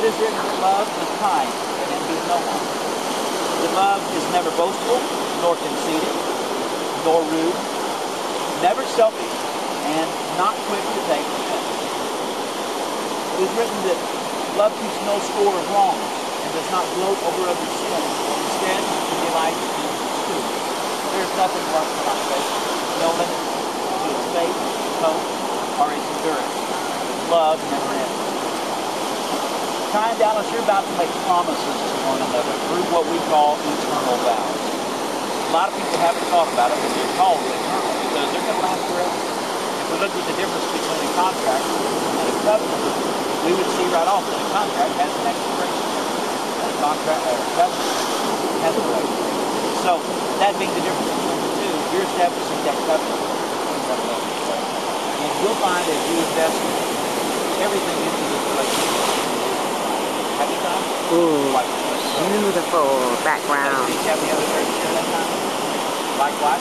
is written that love is kind and envies no one. That love is never boastful, nor conceited, nor rude, never selfish, and not quick to take offense. It is written that love keeps no score of wrongs and does not gloat over others' sins. Instead, it delights in his truth. There is nothing love cannot face, no limit to its faith, hope, or its endurance. Love never ends. Ty and Dallas, you're about to make promises to one another through what we call eternal vows. A lot of people haven't thought about it, but they're called eternal because they're going to last forever. If we look at the difference between a contract and a covenant, we would see right off that a contract has an expiration date, and a contract or a covenant has a date. So that being the difference between the two, you're establishing that covenant between one another. And you'll find as you invest everything into this relationship. Have you done? Ooh, beautiful background. Have the other church share that time? Likewise,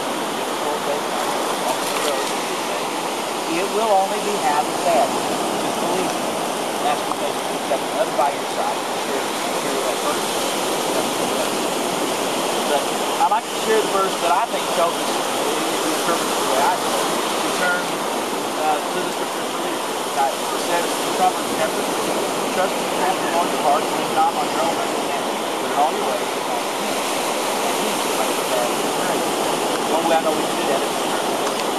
it will only be half as bad. Just believe me. That's because you've got another by your side to share that verse. But I like to share the verse that I think tells us the interpret the way I do. To turn to the scriptures for leadership. It says in Proverbs chapter 3, trust in the Lord your heart, and not on your own understanding. Put it all your ways, and he will make the path straight. The only way I know we can do that is to turn.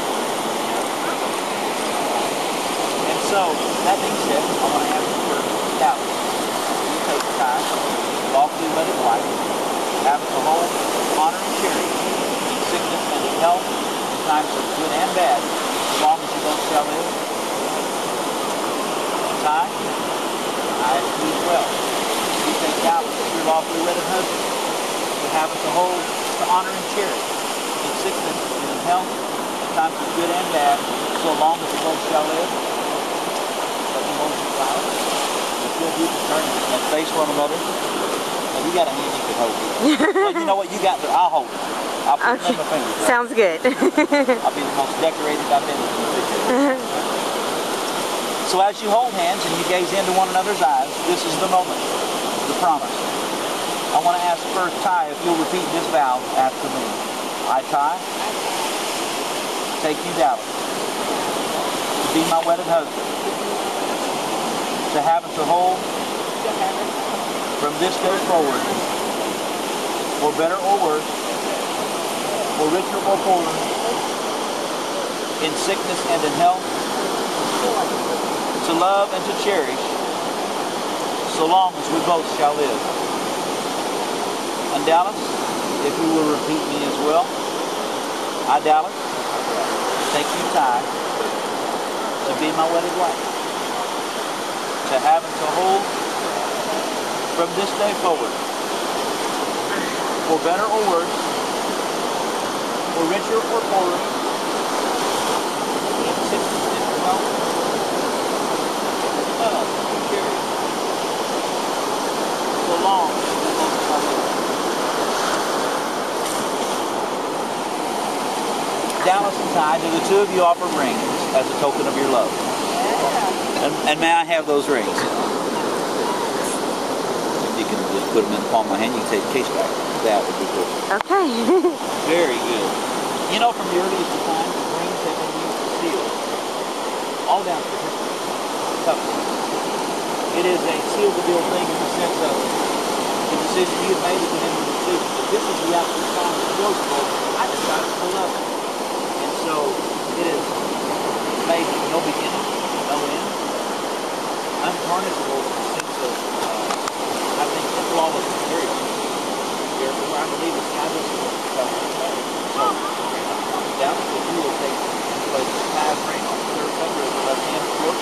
And so, that being said, I want to ask you for Dallas. You take time, lawfully wedded wife, have to hold, honor, and cherish, in sickness and in health, in times of good and bad, as long as you both shall live. Ty, I ask you as well. You take Dallas as your lawfully wedded husband, to have to hold, to honor, and cherish, in sickness and in health, in times of good and bad, so long as you both shall live. You can turn and face one another. And you got a hand you can hold it. Well, you know what? You got there. I'll hold it. I'll put it on my fingers. Right? Sounds good. I'll be the most decorated I've been in the picture. So as you hold hands and you gaze into one another's eyes, this is the moment, the promise. I want to ask first, Ty, if you'll repeat this vow after me. I, Ty, take you, Dallas, to be my wedded husband, to have and to hold from this day forward, for better or worse, for richer or poorer, in sickness and in health, to love and to cherish, so long as we both shall live. And Dallas, if you will repeat me as well. I, Dallas, take you, Ty, to be my wedded wife, to have and to hold from this day forward, for better or worse, for richer or poorer, in sickness and in health, love and charity, so long as we both shall live. Dallas and Ty, do the two of you offer rings as a token of your love? And may I have those rings? You can just put them in the palm of my hand. You can take the case back. That would be cool. Okay. Very good. You know, from the earliest of times, rings have been used to seal. All down to history. It is a seal the deal thing in the sense of the decision you have made is an end decision. But this is the absolute promise of Joseph. I decided to love it. And so it is made with no beginning, no end. Untarnishable in the sense of, I think, the flawless material. Therefore, I believe it's timeless. So, Dallas, if you will take and place the Ty's ring on the third finger of the left hand, of course.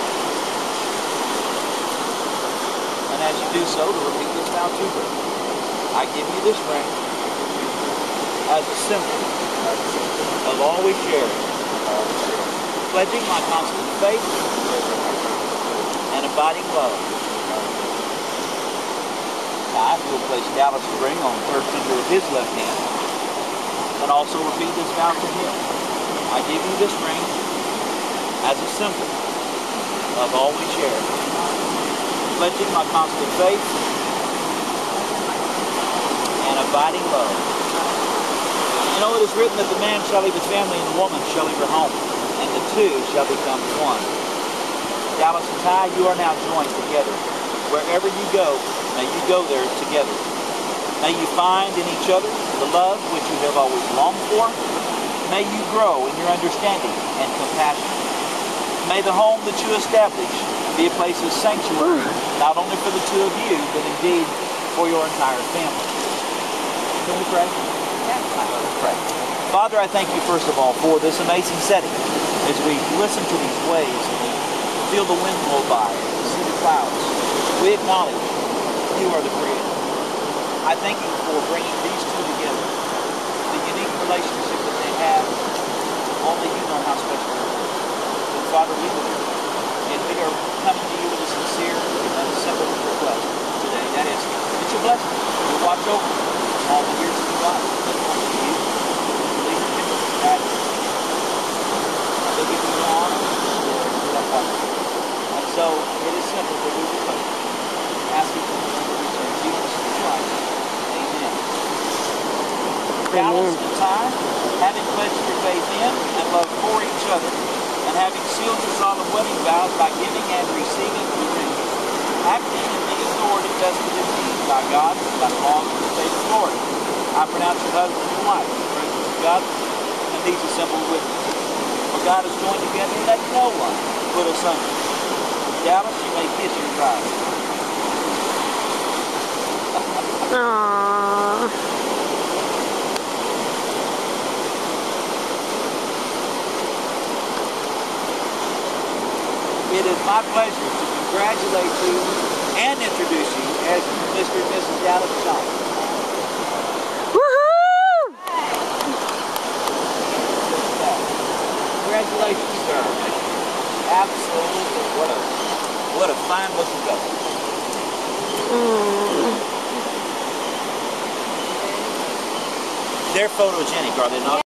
And as you do so, to repeat this vow to her, I give you this ring as a symbol of all we share, pledging my constant faith and abiding love. Ty, you will place Dallas' ring on the third finger of his left hand, and also repeat this vow to him. I give you this ring as a symbol of all we share, pledging my constant faith and abiding love. You know, it is written that the man shall leave his family and the woman shall leave her home, and the two shall become one. Dallas and Ty, you are now joined together. Wherever you go, may you go there together. May you find in each other the love which you have always longed for. May you grow in your understanding and compassion. May the home that you establish be a place of sanctuary, not only for the two of you, but indeed for your entire family. Can we pray? Yes. Let's pray. Father, I thank you first of all for this amazing setting as we listen to these waves and we feel the wind blow by and we see the clouds. We acknowledge you are the Creator. I thank you for bringing these two together, the unique relationship that they have. Only you know how special it is. So Father, we believe, and we are coming to you with a sincere and simple request today. That is, that you bless them. You watch over them all the years of your life. Only you believe in him that they'll give you the honor for that partnership. And so it is simple, but we will pray. Asking for the return of Jesus Christ. Amen. Dallas and Ty, having pledged your faith in and love for each other, and having sealed your solemn wedding vows by giving and receiving the ring, acting in the authority vested in me by God, by the laws of the state of Florida, I pronounce you husband and wife in the presence of God and these assembled witnesses. For God has joined together, let no one put asunder. Dallas, you may kiss your bride. Aww. It is my pleasure to congratulate you and introduce you as Mr. and Mrs. Dallas Johnson. Woohoo! Congratulations, sir. Absolutely. What a fine looking couple. They're photogenic, are they not?